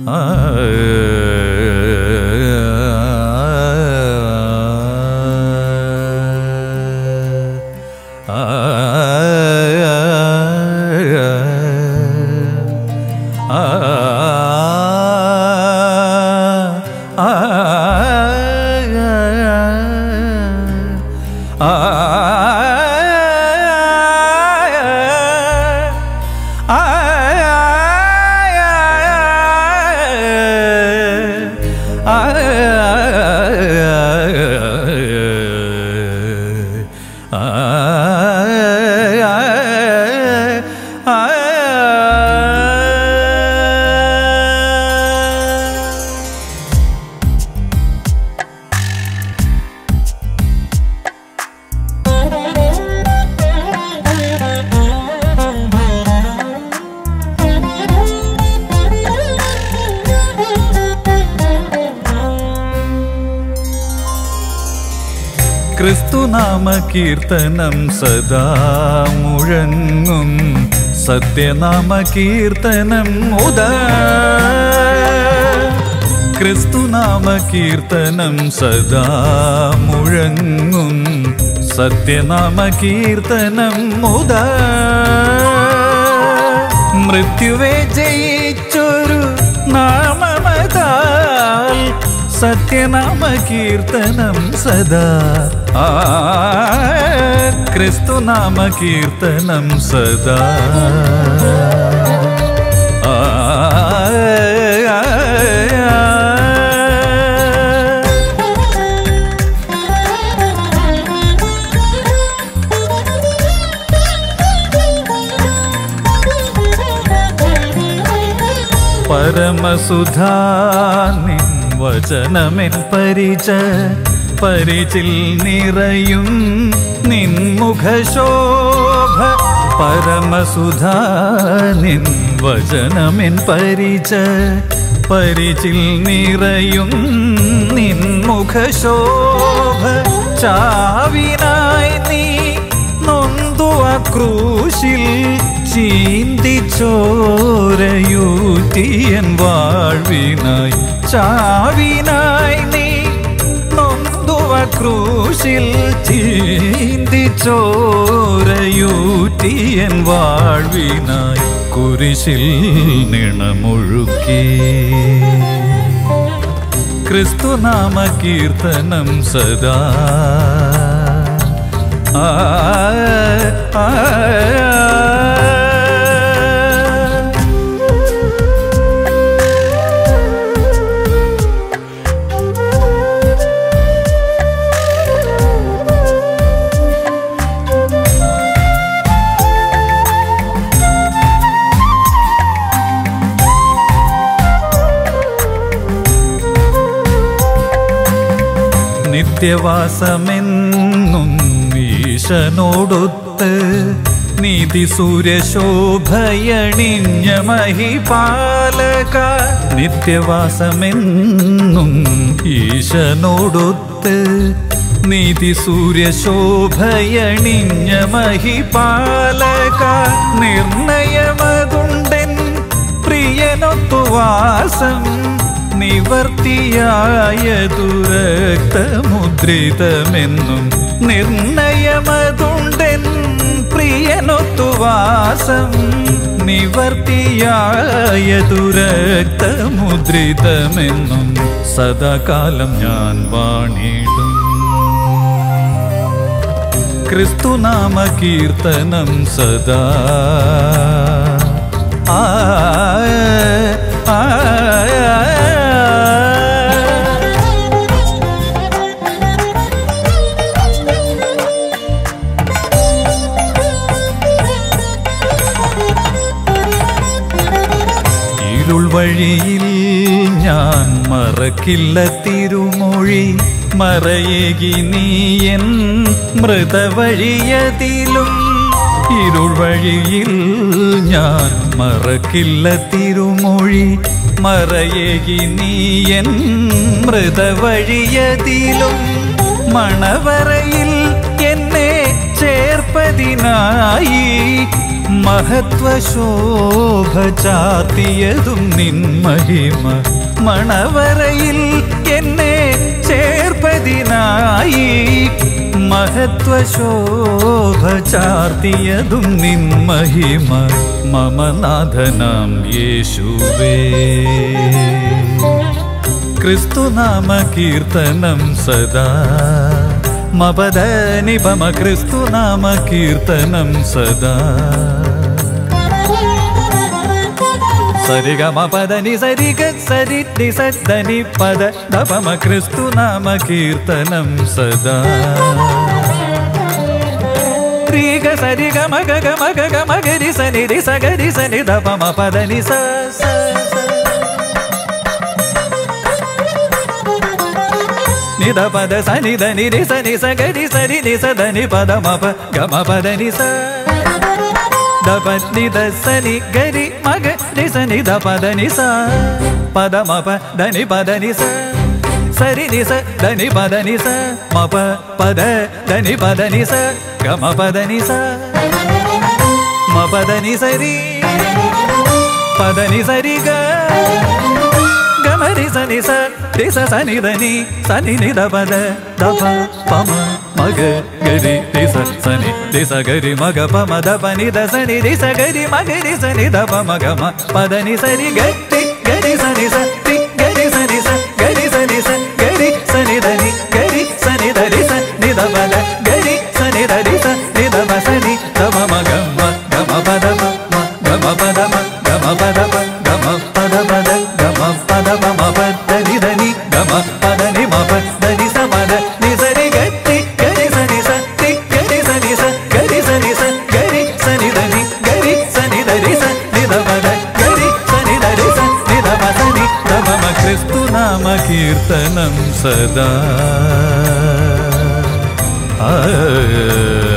ക്രിസ്തുനാമകീർത്തനം സദാ മുഴങ്ങും സത്യനാമകീർത്തനം മുതാ ക്രിസ്തുനാമകീർത്തനം സദാ മുഴങ്ങും സത്യനാമകീർത്തനം മുതാ മൃത്യുവെ ജയിച്ചൊരു നാമമതാൽ സത്യനാമകീർത്തനം സദാ ക്രിസ്തുനാമകീർത്തനം സദാ പരമസുധാ നിൻ വചനമെൻ പരിചിൽ നിറയും നിൻമുഖശോഭ പരമസുധാ നിൻ വചനമെൻ പരിചിൽ നിറയും നിൻമുഖശോഭ ചാവിനായി നീ നൊന്തുവ ക്രൂശിൽ ചീന്തിച്ചോരയൂറ്റിയൻ വാഴ്വിനായി ചാവിനായി നീ നൊന്തുവ ക്രൂശിൽ ചീന്തിച്ചോരയൂറ്റിയൻ വാഴ്വിനായി കുരിശിൽ നിണമൊഴുക്കി ക്രിസ്തുനാമകീർത്തനം സദാ നിത്യവാസമെന്നും ഈശനോടൊത്ത് നീതി സൂര്യശോഭയണിഞ്ഞ മഹിപാലക നിത്യവാസമെന്നും ഈശനോടൊത്ത് നീതി സൂര്യശോഭയണിഞ്ഞ മഹിപാലക നിർണയമതുണ്ടൻ പ്രിയനൊത്തുവാസം നിവർത്തിയായതു രക്തമുദ്രിതമെന്നും നിർണയമതുണ്ടൻ പ്രിയനൊത്തുവാസം നിവർത്തിയായതു രക്തമുദ്രിതമെന്നും സദാകാലം ഞാൻ വാണിടും ക്രിസ്തുനാമകീർത്തനം സദാ വഴിയിൽ ഞാൻ മറക്കില്ല തിരുമൊഴി മറയേകി നീയൻ മൃതവഴിയതിലും ഇരുൾ വഴിയിൽ ഞാൻ മറക്കില്ല തിരുമൊഴി മറയേകി നീയൻ മൃതവഴിയതിലും മണവറയിൽ എന്നെ ചേർപ്പതിനായി മഹത്വശോഭ ചാർത്തിയതും നിൻ മഹിമ മണവറയിൽ എന്നെ ചേർപ്പതിനായി മഹത്വശോഭ ചാർത്തിയതും നിൻ മഹിമ മമനാഥനാം യേശുവേ ക്രിസ്തുനാമ കീർത്തനം സദാ മപദ നിപമ ക്രിസ്തുനാമ കീർത്തനം സദാ സരിഗമ പദനി സരിഗ സരി നി സദനി പദ ദപമ ക്രിസ്തുനാമ കീർത്തനം സദാ രിഗ സരിഗ മഗ മഗ മഗരി സനി രി സഗരി സനി ദപമ പദനി സ നിദ പദ സനി ധനി രി സനി സഗരി സരി നി സദനി പദ മപ ഗമ പദനി സ ദപ നിദ സനി ഗരി മഗ രി സനി ദ പദനി സ പദ മപ ധനി പദനി സ സരി നി സ ധനി പദനി സ മപ പദ ധനി പദനി സ ഗമ പദനി സ മപദനി സരി പദനി സരി ഗ ഗമരി സനി സ രി സ സനി ധനി സനി നി ദ പദ ദപ പമ മഗ ഗരി രി സ സനി രി സ ഗരി മഗ പമ ദപ നി ദ സനി രി സ ഗരി മഗ രി സനി ദപ മഗ മ പദനി സരി ഗരി ഗരി സനി സ രി ഗരി സനി സ ഗരി സനി സ ഗരി സനി ധനി ഗരി സനി ധരി സ നി ദ പദ ഗരി സനി ധരി സ നി ദ പ സനി ദപ മഗ മ ഗമ പദ മ ഗമ പദ മ ഗമ പദ മ ഗമ പദ പദ ഗമ പദ മ പദ നി ധനി ഗമ പദ നി മ പദ നി സ പദ നി സരി ഗരി ഗരി സനി സ രി ഗരി സനി സ ഗരി സനി സ ഗരി സനി ധനി ഗരി സനി ധരി സ നി ദ പദ ഗരി സനി ധരി സ നി ദ പ സനി ദപ മ ക്രിസ്തുനാമ കീർത്തനം സദാ